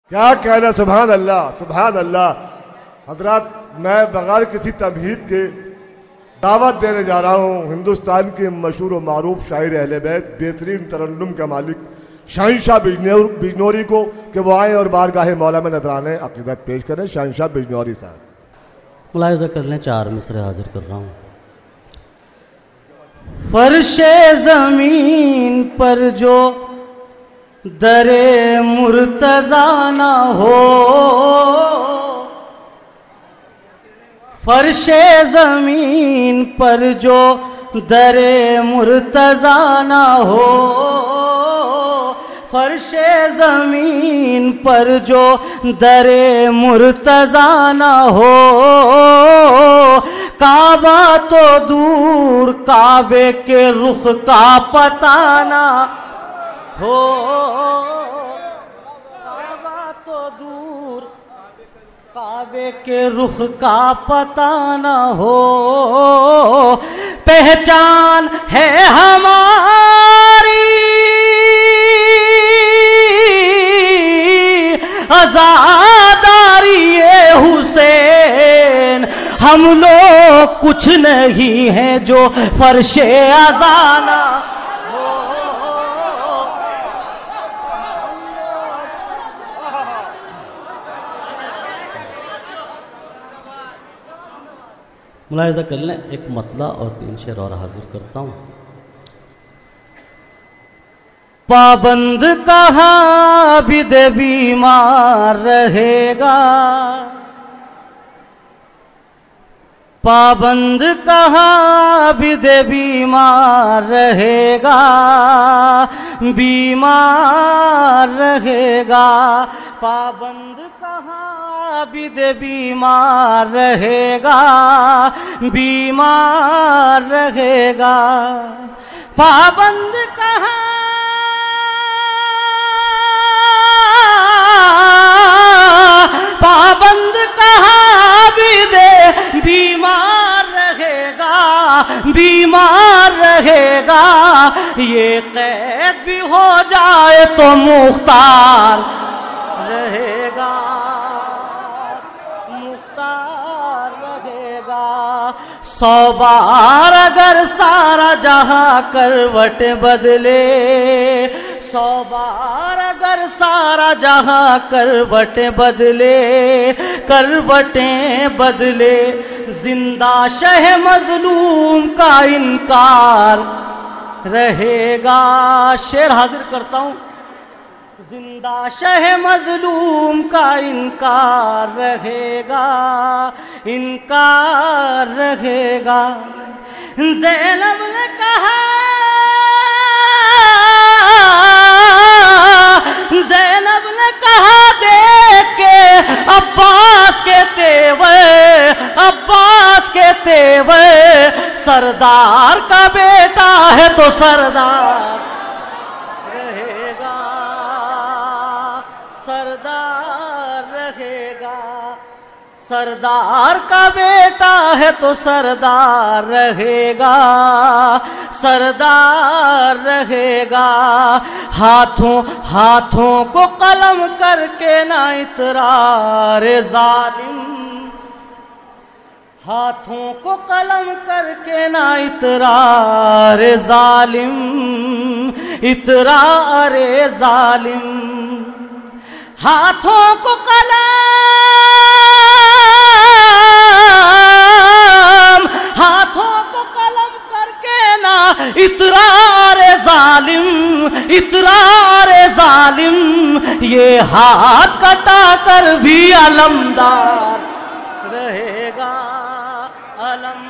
کیا کہنا، سبحان اللہ سبحان اللہ۔ حضرات، میں بغیر کسی تمہید کے دعوت دینے جا رہا ہوں ہندوستان کے مشہور و معروف شاعر اہل بیت، بہترین ترنم کا مالک شہنشاہ بجنوری کو کہ وہ آئیں اور بارگاہ مولا میں نذرانے عقیدت پیش کریں۔ شہنشاہ بجنوری صاحب ملاحظہ کر لیں، 4 مصرے حاضر کر رہا ہوں۔ فرش زمین پر جو در مرتضی نہ ہو، فرش زمین پر جو در مرتضی نہ ہو، فرش زمین پر جو در مرتضی نہ ہو، کعبہ تو دور کعبے کے رخ کا پتہ نہ ہو، کعبہ تو دور کعبے کے رخ کا پتہ نہ ہو، پہچان ہے ہماری عزاداری حسین، ہم لوگ کچھ نہیں ہیں جو فرش عزا نہ ہو۔ ملاحظہ کر لیں، ایک مطلع اور 3 شعر اور حاضر کرتا ہوں۔ پابند کہاں عابد بیمار رہے گا، پابند کہاں عابد بیمار رہے گا، بیمار رہے گا، پابند کہاں عابد بیمار رہے گا، بیمار رہے گا، پابند کہاں پابند کہاں عابد بیمار رہے گا، بیمار رہے گا، یہ قید بھی ہو جائے تو مختار رہے گا، مختار رہے گا، 100 بار اگر سارا جہاں کروٹ بدلے، 100 بار اگر سارا جہاں کروٹیں بدلے، کروٹیں بدلے، زندہ شہ مظلوم کا انکار رہے گا۔ شعر حاضر کرتا ہوں۔ زندہ شہ مظلوم کا انکار رہے گا، انکار رہے گا۔ زینب نے کہا، زینب نے کہا دیکھ کے عباس کے تیور، عباس کے تیور، سردار کا بیٹا ہے تو سردار رہے گا، سردار رہے گا، سردار کا بیٹا ہے تو سردار رہے گا، سردار رہے گا۔ ہاتھوں ہاتھوں کو قلم کر کے نہ اطرار ظالم، ہاتھوں کو قلم کر کے نہ اطرار ظالم، اطرار ظالم، ہاتھوں کو قلم، ہاتھوں کو قلم کر کے نہ اطرار ظالم، اطرار ظالم، یہ ہاتھ کٹا کر بھی علمدار رہے گا، علم